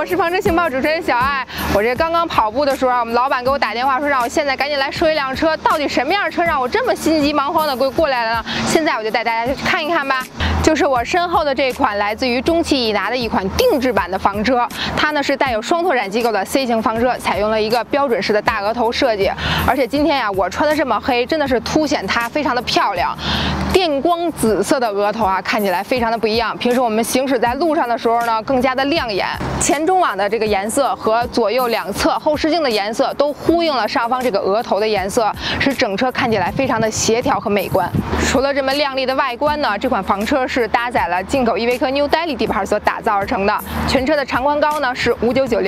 我是房车情报主持人小爱。我这刚刚跑步的时候啊，我们老板给我打电话说让我现在赶紧来说一辆车，到底什么样的车让我这么心急忙慌的过来了呢？现在我就带大家去看一看吧。就是我身后的这款来自于中汽益达的一款定制版的房车，它呢是带有双拓展机构的 C 型房车，采用了一个标准式的大额头设计。而且今天呀，我穿的这么黑，真的是凸显它非常的漂亮。电光紫色的额头啊，看起来非常的不一样。平时我们行驶在路上的时候呢，更加的亮眼。前中网的这个颜色和左右两侧后视镜的颜色都呼应了上方这个额头的颜色，使整车看起来非常的协调和美观。除了这么亮丽的外观呢，这款房车是搭载了进口依维柯 New Delhi 底盘所打造而成的。全车的长宽高呢是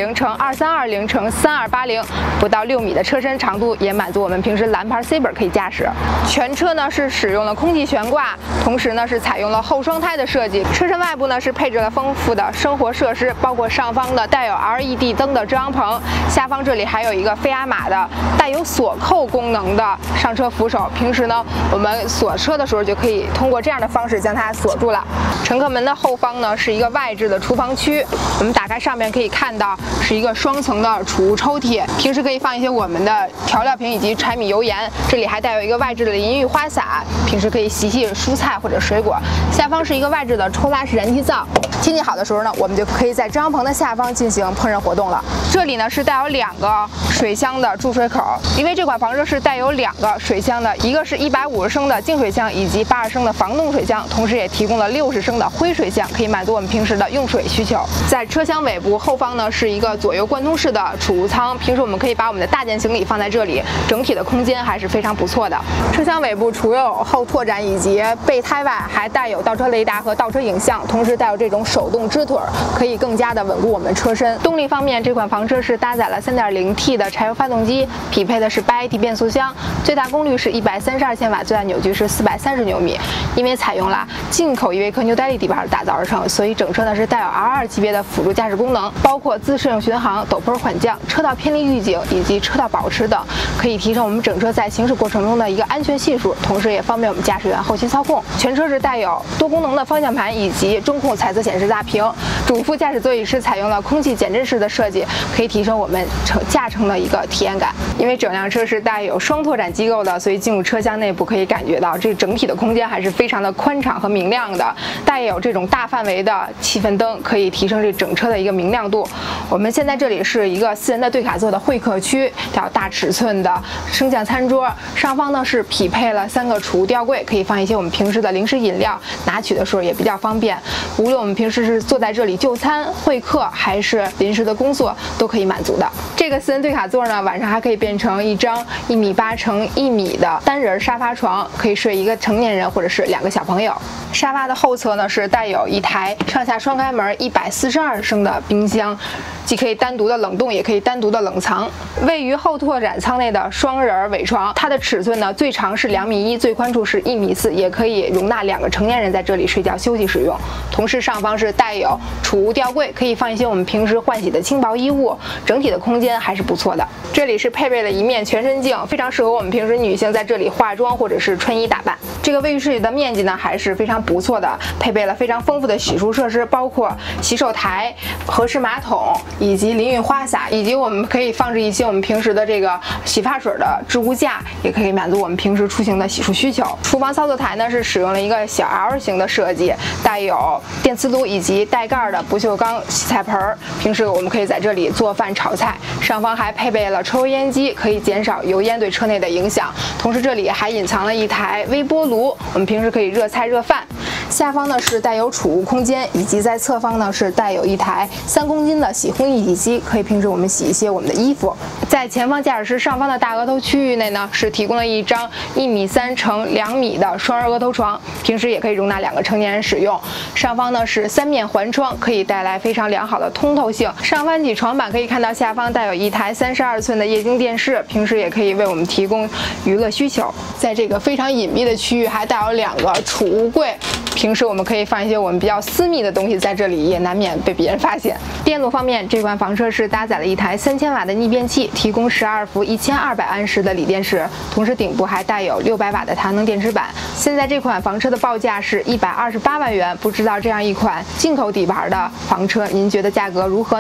5990×2320×3280，不到6米的车身长度也满足我们平时蓝牌 C 本可以驾驶。全车呢是使用了空气悬挂，同时呢是采用了后双胎的设计。车身外部呢是配置了丰富的生活设施，包括上方的带有 LED 灯的遮阳棚，下方这里还有一个飞亚马的带有锁扣功能的上车扶手。平时呢我们锁车的时候就可以通过这样的方式将它锁住了。乘客门的后方呢是一个外置的厨房区，我们打开上面可以看到是一个双层的储物抽屉，平时可以放一些我们的调料瓶以及柴米油盐。这里还带有一个外置的淋浴花洒，平时可以洗蔬菜或者水果。下方是一个外置的抽拉式燃气灶，天气好的时候呢，我们就可以在遮阳棚的下方进行烹饪活动了。这里呢是带有2个水箱的注水口，因为这款房车是带有2个水箱的，一个是150升的净水箱以及80升的防冻水箱，同时也提供了60升的灰水箱，可以满足我们平时的用水需求。在车厢尾部后方呢是一个左右贯通式的储物舱，平时我们可以把我们的大件行李放在这里，整体的空间还是非常不错的。车厢尾部除有后拓展以及备胎外，还带有倒车雷达和倒车影像，同时带有这种手动支腿，可以更加的稳固我们车身。动力方面，这款房车是搭载了 3.0T 的柴油发动机，匹配的是8AT 变速箱，最大功率是132千瓦，最大扭矩是430牛米。因为采用了进口依维柯 New Delhi 底盘打造而成，所以整车呢是带有 R2 级别的辅助驾驶功能，包括自适应巡航、陡坡缓降、车道偏离预警以及车道保持等，可以提升我们整车在行驶过程中的一个安全系数，同时也方便我们驾驶员后期操控。全车是带有多功能的方向盘以及中控彩色显示大屏，主副驾驶座椅是采用了空气减震式的设计，可以提升我们驾乘的一个体验感。因为整辆车是带有双拓展机构的，所以进入车厢内部可以感觉到这整体的空间还是非常的宽敞和明亮的，带有这种大范围的气氛灯，可以提升这整车的一个明亮度。我们现在这里是一个4人的对卡座的会客区，还有大尺寸的升降餐桌，上方呢是匹配了3个储物吊柜，可以放一些我们平时的零食饮料，拿取的时候也比较方便。无论我们平时是坐在这里就餐、会客，还是临时的工作，都可以满足的。这个4人对卡座呢，晚上还可以变成一张1.8乘1米的单人沙发床，可以睡一个成年人或者是2个小朋友。沙发的后侧呢是带有一台上下双开门142升的冰箱，既可以单独的冷冻，也可以单独的冷藏。位于后拓展舱内的双人尾床，它的尺寸呢最长是2.1米，最宽处是1.4米，也可以容纳2个成年人在这里睡觉休息使用。同时上方是带有储物吊柜，可以放一些我们平时换洗的轻薄衣物，整体的空间还是不错的。这里是配备了一面全身镜，非常适合我们平时女性在这里化妆或者是穿衣打扮。这个卫浴室里的面积呢还是非常不错的，配备了非常丰富的洗漱设施，包括洗手台、合适马桶以及淋浴花洒，以及我们可以放置一些我们平时的这个洗发水的置物架，也可以满足我们平时出行的洗漱需求。厨房操作台呢是使用了一个小 L 型的设计，带有电磁炉以及带盖的不锈钢洗菜盆，平时我们可以在这里做饭炒菜。上方还配备了抽油烟机，可以减少油烟对车内的影响。同时这里还隐藏了一台微波炉，我们平时可以热菜热饭。下方呢是带有储物空间，以及在侧方呢是带有一台3公斤的洗烘一体机，可以平时我们洗一些我们的衣服。在前方驾驶室上方的大额头区域内呢，是提供了一张1.3米乘2米的双人额头床，平时也可以容纳2个成年人使用。上方呢是3面环窗，可以带来非常良好的通透性。上翻起床板可以看到下方带有一台32寸的液晶电视，平时也可以为我们提供娱乐需求。在这个非常隐蔽的区域还带有2个储物柜，平时我们可以放一些我们比较私密的东西在这里，也难免被别人发现。电路方面，这款房车是搭载了一台3000瓦的逆变器，提供12伏1200安时的锂电池，同时顶部还带有600瓦的太阳能电池板。现在这款房车的报价是128万元，不知道这样一款进口底盘的房车，您觉得价格如何呢？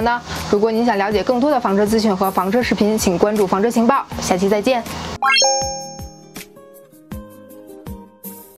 如果您想了解更多的房车资讯和房车视频，请关注房车情报。下期再见。